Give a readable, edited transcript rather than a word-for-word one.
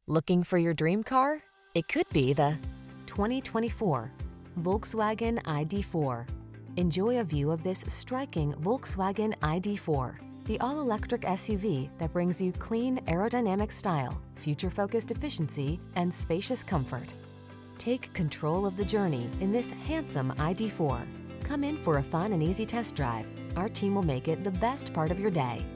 Looking for your dream car? It could be the 2024 Volkswagen ID.4. Enjoy a view of this striking Volkswagen ID.4, the all-electric SUV that brings you clean aerodynamic style, future-focused efficiency, and spacious comfort. Take control of the journey in this handsome ID.4. Come in for a fun and easy test drive. Our team will make it the best part of your day.